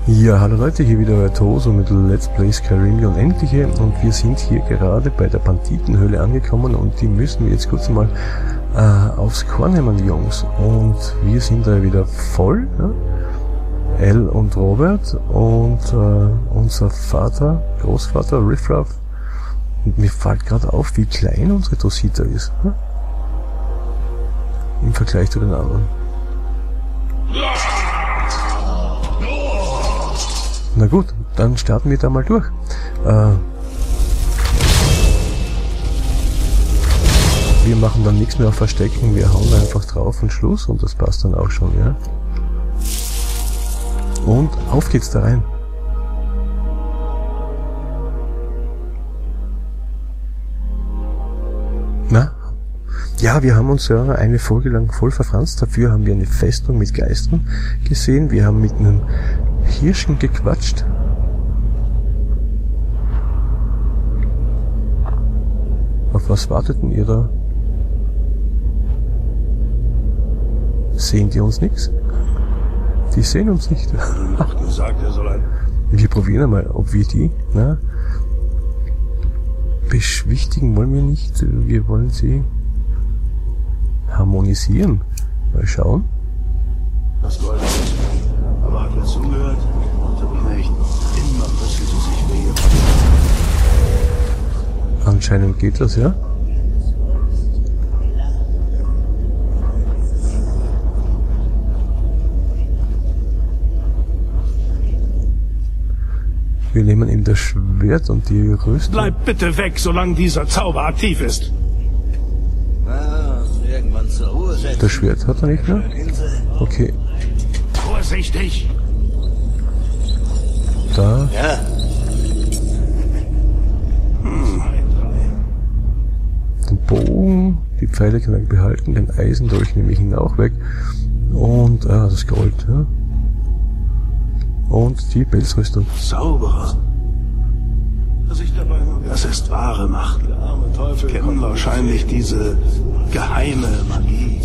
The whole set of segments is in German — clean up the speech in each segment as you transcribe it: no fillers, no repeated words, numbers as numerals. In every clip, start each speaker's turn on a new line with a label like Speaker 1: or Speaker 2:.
Speaker 1: Ja, hallo Leute, hier wieder euer Toso mit Let's Play Skyrim die Unendliche und wir sind hier gerade bei der Banditenhöhle angekommen und die müssen wir jetzt kurz mal aufs Korn nehmen, die Jungs. Und wir sind da wieder voll, ja? Elle und Robert und unser Vater, Großvater Riffraff. Und mir fällt gerade auf, wie klein unsere Dosita ist, ja? Im Vergleich zu den anderen. Na gut, dann starten wir da mal durch. Wir machen dann nichts mehr auf Verstecken, wir hauen einfach drauf und Schluss und das passt dann auch schon, ja. Und auf geht's da rein. Na? Ja, wir haben uns ja eine Folge lang voll verfranst. Dafür haben wir eine Festung mit Geistern gesehen. Wir haben mit einem Hirschen gequatscht. Auf was warteten ihr da? Sehen die uns nichts? Die sehen uns nicht. Wir probieren einmal, ob wir die beschwichtigen wollen wir nicht. Wir wollen sie harmonisieren. Mal schauen.
Speaker 2: Das Gold. Aber hat er zugehört? Nicht. Immer müssen sie sich Wege finden.
Speaker 1: Anscheinend geht das, ja? Wir nehmen ihm das Schwert und die Rüstung.
Speaker 2: Bleib bitte weg, solange dieser Zauber aktiv ist.
Speaker 1: Das Schwert hat er nicht mehr? Okay.
Speaker 2: Vorsichtig!
Speaker 1: Da.
Speaker 3: Ja.
Speaker 1: Den Bogen, die Pfeile kann er behalten, den Eisendolch nehme ich ihn auch weg. Und das Gold, ja. Und die Pelzrüstung.
Speaker 2: Zauberer. Das ist wahre Macht. Der arme Teufel kennen wahrscheinlich diese geheime Magie.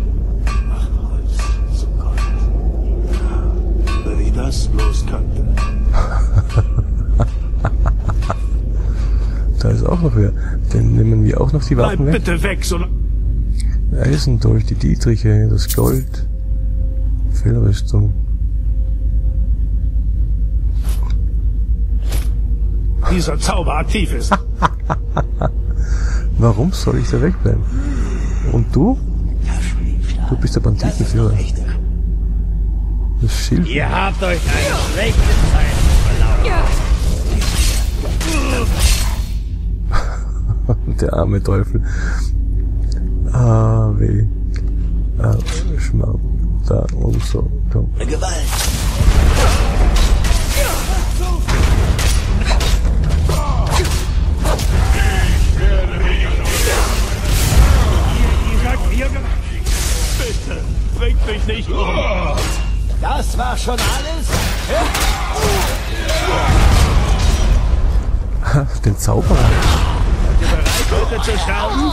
Speaker 2: Wenn ich das bloß kannte.
Speaker 1: Da ist auch noch wer. Den nehmen wir auch noch die Waffen weg.
Speaker 2: Bleib bitte weg, solange...
Speaker 1: Eisendolch, die Dietriche, das Gold, Fellrüstung.
Speaker 2: dieser Zauber aktiv ist.
Speaker 1: Warum soll ich da wegbleiben? Und du? Du bist der Banditenführer. Das Schild.
Speaker 3: Ihr habt euch eine schlechte Zeit verlaufen.
Speaker 1: Der arme Teufel. Ah, weh. Schmarrn. Da und so. Komm.
Speaker 3: Gewalt.
Speaker 2: Bitte, bringt mich nicht um.
Speaker 3: Das war schon alles?
Speaker 1: Den Zauberer.
Speaker 2: Seid ihr bereit, heute zu sterben?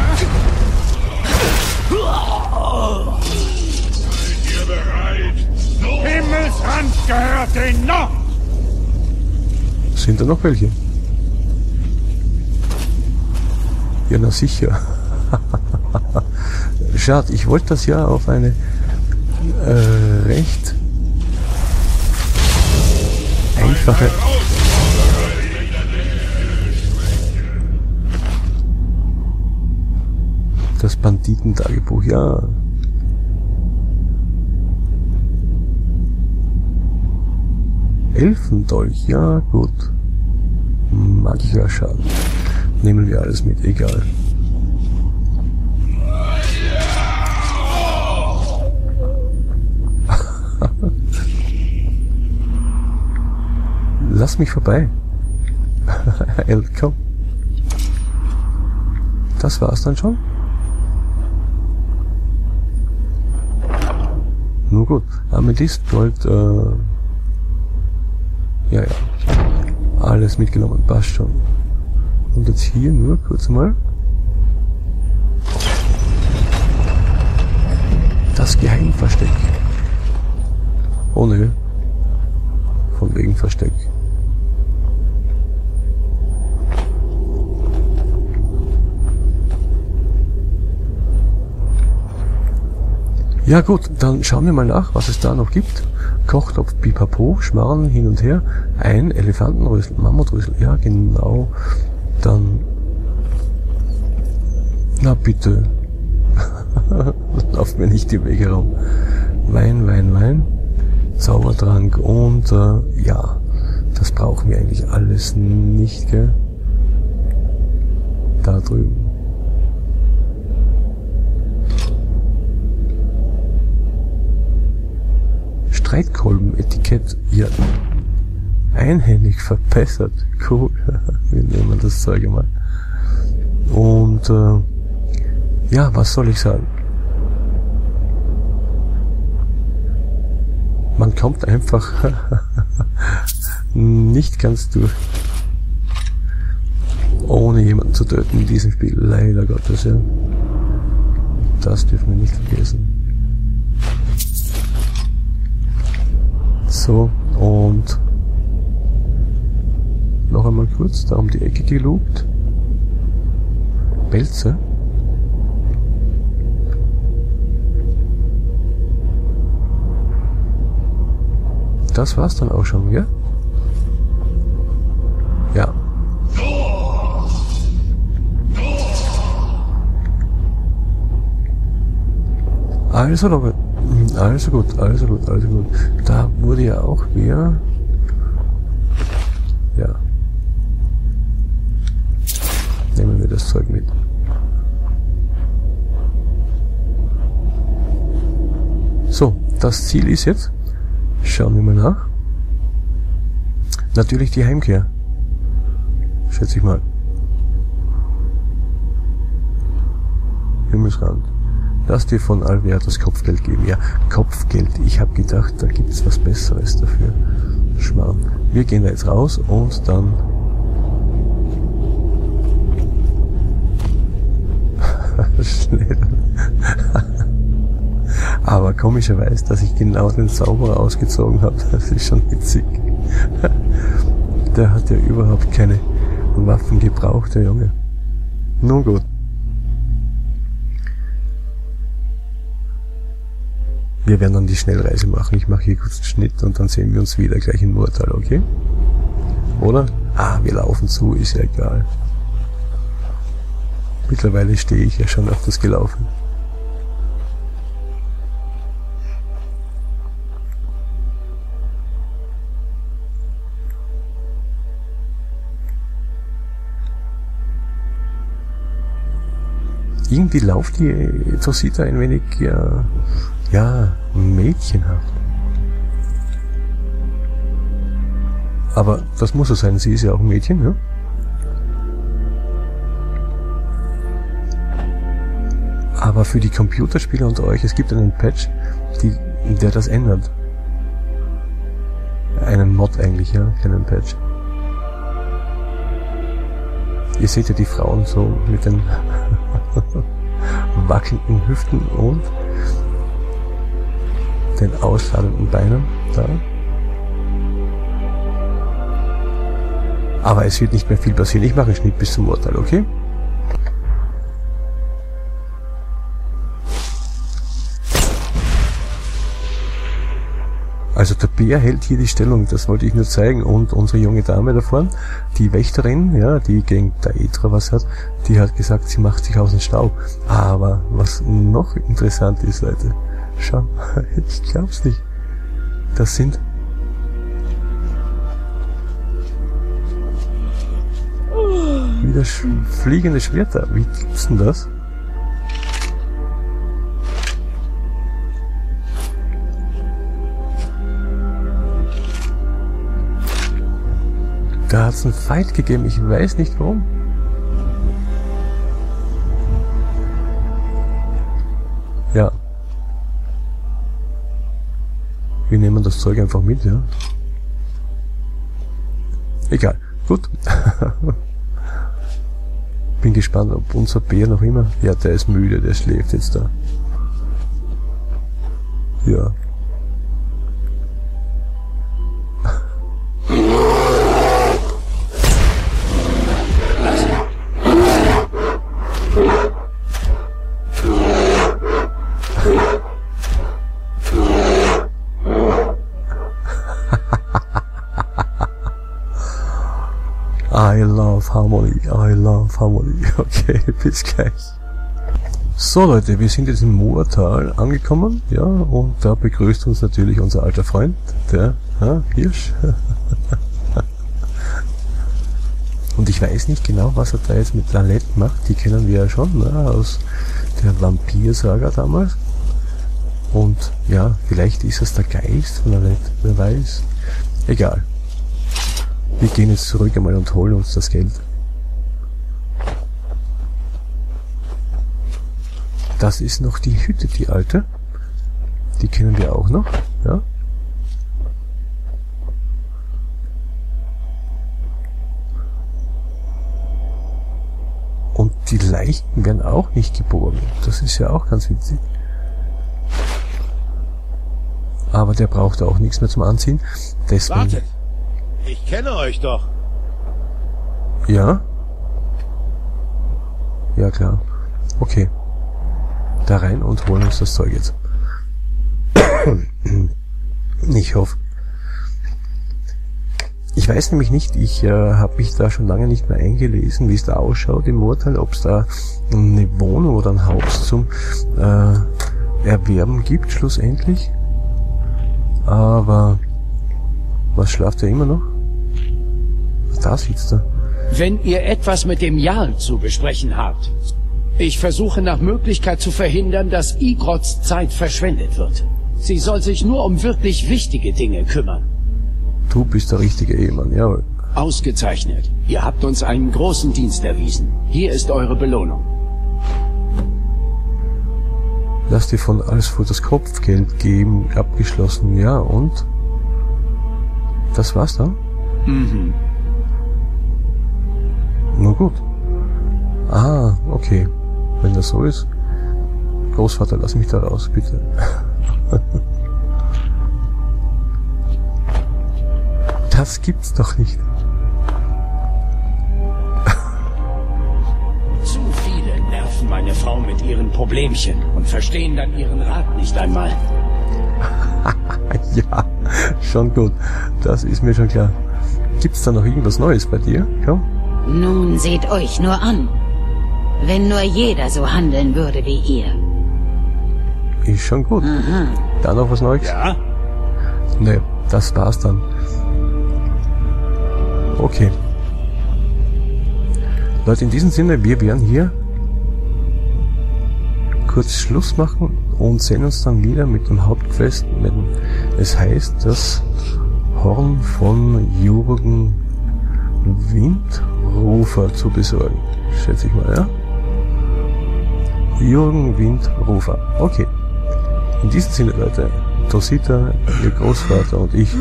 Speaker 4: Seid ihr bereit?
Speaker 2: Himmelsrand gehört den noch!
Speaker 1: Sind da noch welche? Ja, na sicher. Schade, ich wollte das ja auf eine recht einfache das Banditentagebuch, ja. Elfendolch, ja gut. Magischer Schaden. Nehmen wir alles mit, egal. Lass mich vorbei. Komm. Das war's dann schon? Nur gut. Amethyst, Gold, ja. Alles mitgenommen, passt schon. Und jetzt hier nur kurz mal. Das Geheimversteck. Oh ne. Von wegen Versteck. Ja gut, dann schauen wir mal nach, was es da noch gibt. Kochtopf, Pipapo, Schmarrn hin und her, ein Elefantenrüssel, Mammutrüssel, ja genau. Dann, na bitte, lauft mir nicht die Wege rum. Wein, Zaubertrank und ja, das brauchen wir eigentlich alles nicht, gell? Da drüben. Streitkolben-Etikett, ja, einhändig verbessert, cool, wir nehmen das Zeug mal. Und ja, was soll ich sagen? Man kommt einfach nicht ganz durch, ohne jemanden zu töten in diesem Spiel, leider Gottes, ja. Das dürfen wir nicht vergessen. So, und noch einmal kurz da um die Ecke gelugt. Pelze. Das war's dann auch schon, ja? Ja. Also, Robert. Also gut. Da wurde ja auch wieder... Ja. Nehmen wir das Zeug mit. So, das Ziel ist jetzt... Schauen wir mal nach. Natürlich die Heimkehr. Schätze ich mal. Himmelsrand. Lass dir von Alvea das Kopfgeld geben. Ja, Kopfgeld. Ich habe gedacht, da gibt es was Besseres dafür. Schmarrn. Wir gehen da jetzt raus und dann... Schnell. Aber komischerweise, dass ich genau den Zauberer ausgezogen habe, das ist schon witzig. Der hat ja überhaupt keine Waffen gebraucht, der Junge. Nun gut. Wir werden dann die Schnellreise machen. Ich mache hier kurz einen Schnitt und dann sehen wir uns wieder gleich in Murtal, okay? Oder? Ah, wir laufen zu, ist ja egal. Mittlerweile stehe ich ja schon auf das gelaufen. Irgendwie lauft die Tosita ein wenig, ja, mädchenhaft. Aber das muss so sein, sie ist ja auch ein Mädchen, ja? Aber für die Computerspieler unter euch, es gibt einen Patch, der das ändert. Einen Mod eigentlich, ja, keinen Patch. Ihr seht ja die Frauen so mit den wackelnden Hüften und den ausladenden Beinen da. Aber es wird nicht mehr viel passieren. Ich mache einen Schnitt bis zum Urteil, okay? Also der Bär hält hier die Stellung, das wollte ich nur zeigen. Und unsere junge Dame da vorne, die Wächterin, ja, die gegen Daedra was hat, die hat gesagt, sie macht sich aus dem Staub. Aber was noch interessant ist, Leute, schau, ich glaub's nicht. Das sind wieder fliegende Schwerter. Wie gibt's denn das? Da hat es einen Fight gegeben, ich weiß nicht warum. Ja. Wir nehmen das Zeug einfach mit, ja. Egal, gut. Bin gespannt, ob unser Bär noch immer... Ja, der ist müde, der schläft jetzt da. Ja. I love Harmony, I love Harmony. Okay, bis gleich. So Leute, wir sind jetzt im Moortal angekommen, ja, und da begrüßt uns natürlich unser alter Freund, der Hirsch. Und ich weiß nicht genau, was er da jetzt mit Lalette macht, die kennen wir ja schon, ne, aus der Vampir-Saga damals. Und ja, vielleicht ist es der Geist von Lalette, wer weiß. Egal. Wir gehen jetzt zurück einmal und holen uns das Geld. Das ist noch die Hütte, die alte. Die kennen wir auch noch, ja. Und die Leichen werden auch nicht geborgen. Das ist ja auch ganz witzig. Aber der braucht auch nichts mehr zum Anziehen. Deswegen...
Speaker 3: Wartet! Ich kenne euch doch.
Speaker 1: Ja? Ja, klar. Okay. Da rein und holen uns das Zeug jetzt. Ich hoffe. Ich weiß nämlich nicht, ich habe mich da schon lange nicht mehr eingelesen, wie es da ausschaut im Moortal, ob es da eine Wohnung oder ein Haus zum Erwerben gibt, schlussendlich. Aber was, schlaft er immer noch? Da sitzt er.
Speaker 5: Wenn ihr etwas mit dem Jarl zu besprechen habt. Ich versuche nach Möglichkeit zu verhindern, dass Igrots Zeit verschwendet wird. Sie soll sich nur um wirklich wichtige Dinge kümmern.
Speaker 1: Du bist der richtige Ehemann, jawohl.
Speaker 5: Ausgezeichnet. Ihr habt uns einen großen Dienst erwiesen. Hier ist eure Belohnung.
Speaker 1: Lass dir von Alsfurt das Kopfgeld geben, abgeschlossen, ja, und? Das war's dann?
Speaker 5: Mhm.
Speaker 1: Nur gut. Ah, okay. Wenn das so ist. Großvater, lass mich da raus, bitte. Das gibt's doch nicht.
Speaker 5: Zu viele nerven meine Frau mit ihren Problemchen und verstehen dann ihren Rat nicht einmal.
Speaker 1: Ja, schon gut. Das ist mir schon klar. Gibt's da noch irgendwas Neues bei dir? Komm.
Speaker 6: Nun seht euch nur an. Wenn nur jeder so handeln würde wie ihr.
Speaker 1: Ist schon gut. Da noch was Neues?
Speaker 3: Ja?
Speaker 1: Ne, das war's dann. Okay. Leute, in diesem Sinne, wir werden hier kurz Schluss machen und sehen uns dann wieder mit dem Hauptquest. Es heißt, das Horn von Jürgen Windrufer zu besorgen. Schätze ich mal, ja? Jürgen Windrufer. Okay. In diesem Sinne, Leute, Tosita, ihr Großvater und ich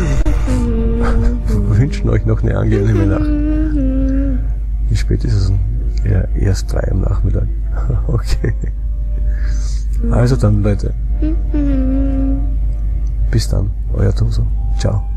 Speaker 1: wünschen euch noch eine angenehme Nacht. Wie spät ist es? Ja, erst 3 am Nachmittag. Okay. Also dann, Leute. Bis dann, euer Toso. Ciao.